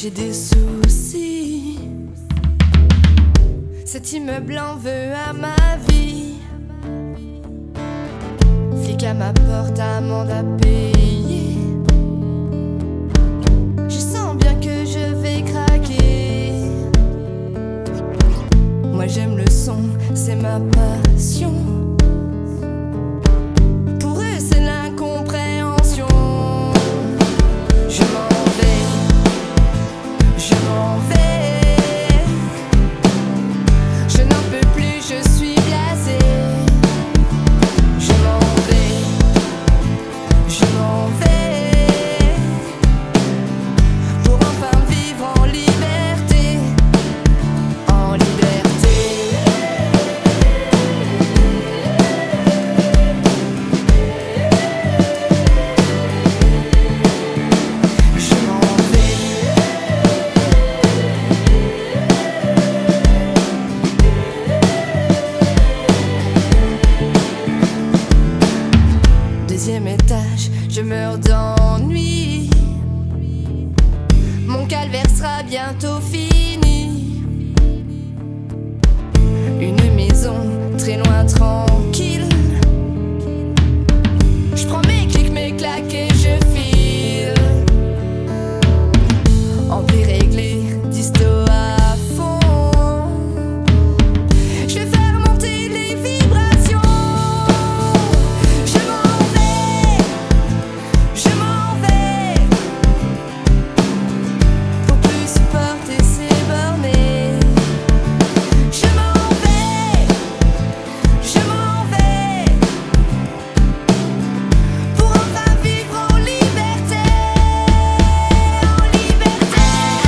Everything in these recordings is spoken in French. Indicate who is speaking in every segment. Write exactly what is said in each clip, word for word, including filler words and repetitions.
Speaker 1: j'ai des soucis. Cet immeuble en veut à ma vie. Flic à ma porte, amende à payer. Je sens bien que je vais craquer. Moi j'aime le son, c'est ma passion. Pour eux c'est l'incompréhension. Je m'en vais, je m'en vais. Je n'en peux plus, je suis blasée. Je m'en vais, je m'en vais. Pour enfin vivre en liberté, en liberté. Je m'en vais. Deuxième étage, je meurs d'ennui. Mon calvaire sera bientôt fini. Une maison très loin, tranquille. Je prends mes clics, mes claques et je file. Ampli réglé, disto à fond. Je vais faire monter les vibrations. Je m'en vais, je m'en vais. Pour plus supporter ces bornées. Je m'en vais, je m'en vais. Pour enfin vivre en liberté, en liberté.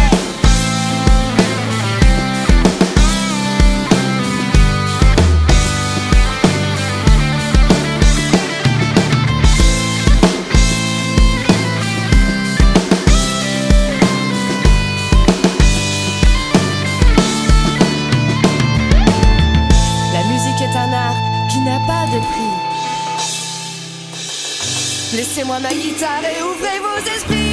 Speaker 1: La musique est un art qui n'a pas de prix. Laissez-moi ma guitare et ouvrez vos esprits.